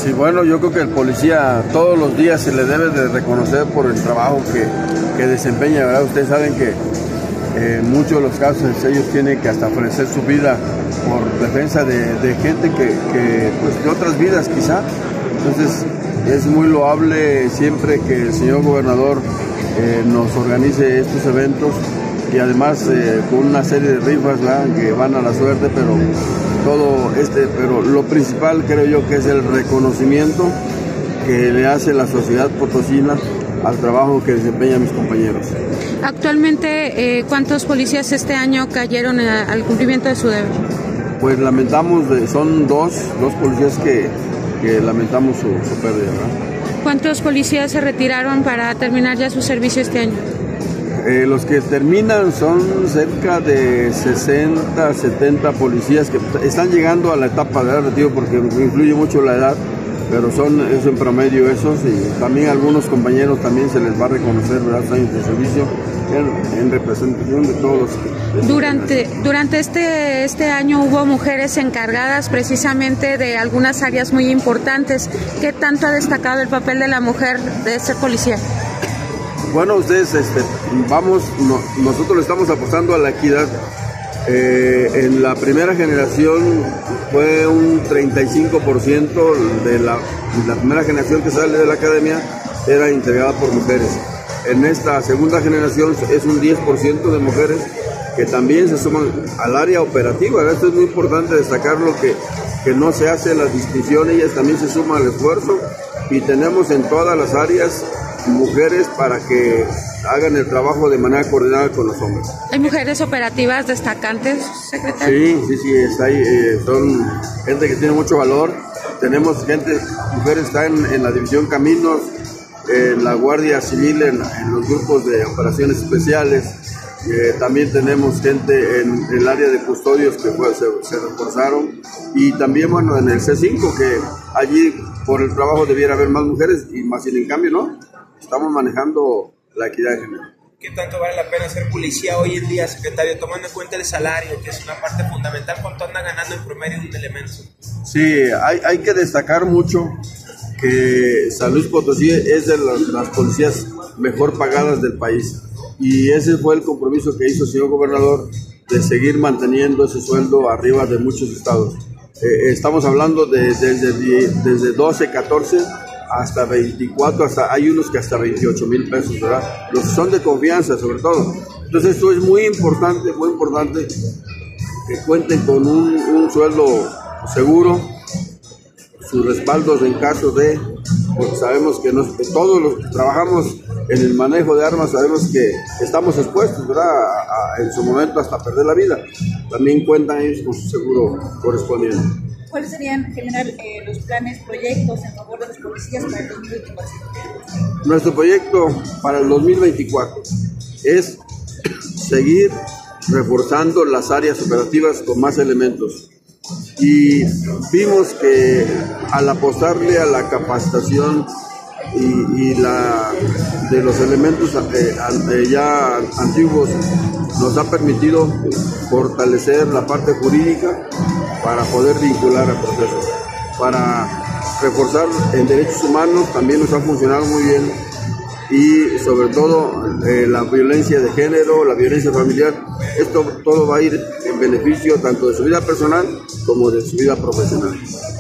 Sí, bueno, yo creo que el policía todos los días se le debe de reconocer por el trabajo que desempeña, ¿verdad? Ustedes saben que en muchos de los casos ellos tienen que hasta ofrecer su vida por defensa de gente pues, de otras vidas quizá. Entonces es muy loable siempre que el señor gobernador nos organice estos eventos y además con una serie de rifas, ¿verdad?, que van a la suerte, pero lo principal creo yo que es el reconocimiento que le hace la sociedad potosina al trabajo que desempeñan mis compañeros. Actualmente, ¿cuántos policías este año cayeron al cumplimiento de su deber? Pues lamentamos, son dos policías que lamentamos su pérdida, ¿verdad? ¿Cuántos policías se retiraron para terminar ya su servicio este año? Los que terminan son cerca de 60, 70 policías que están llegando a la etapa de retiro porque influye mucho la edad, pero son eso en promedio esos, y también algunos compañeros también se les va a reconocer, ¿verdad?, sus años de servicio en representación de todos los... Durante este año hubo mujeres encargadas precisamente de algunas áreas muy importantes. ¿Qué tanto ha destacado el papel de la mujer de ser policía? Bueno, ustedes, nosotros le estamos apostando a la equidad. En la primera generación fue un 35% de la primera generación que sale de la academia era integrada por mujeres. En esta segunda generación es un 10% de mujeres que también se suman al área operativa. Esto es muy importante destacarlo, que no se hace la distinción, ellas también se suman al esfuerzo y tenemos en todas las áreas mujeres para que hagan el trabajo de manera coordinada con los hombres. ¿Hay mujeres operativas destacantes, secretario? Sí, está ahí, son gente que tiene mucho valor. Tenemos mujeres que están en la división Caminos, en la Guardia Civil, en los grupos de operaciones especiales. También tenemos gente en el área de custodios que se reforzaron, y también, bueno, en el C5, que allí por el trabajo debiera haber más mujeres, y más sin en cambio, ¿no? Estamos manejando la equidad de género. ¿Qué tanto vale la pena ser policía hoy en día, secretario, tomando en cuenta el salario, que es una parte fundamental? ¿Cuánto anda ganando en promedio un elemento? Sí, hay que destacar mucho que San Luis Potosí es de las policías mejor pagadas del país, y ese fue el compromiso que hizo el señor gobernador de seguir manteniendo ese sueldo arriba de muchos estados. Estamos hablando desde 12, 14 hasta 24, hay unos que hasta 28 mil pesos, ¿verdad? Los que son de confianza, sobre todo. Entonces esto es muy importante que cuenten con un sueldo seguro, sus respaldos en caso de, porque sabemos que todos los que trabajamos en el manejo de armas sabemos que estamos expuestos, ¿verdad?, en su momento hasta perder la vida. También cuentan ellos con su seguro correspondiente. ¿Cuáles serían en general los planes, proyectos en favor de los policías para el 2024? Nuestro proyecto para el 2024 es seguir reforzando las áreas operativas con más elementos. Y vimos que al apostarle a la capacitación de los elementos ya antiguos, nos ha permitido fortalecer la parte jurídica para poder vincular al proceso. Para reforzar en derechos humanos también nos ha funcionado muy bien, y sobre todo la violencia de género, la violencia familiar. Esto todo va a ir en beneficio tanto de su vida personal como de su vida profesional.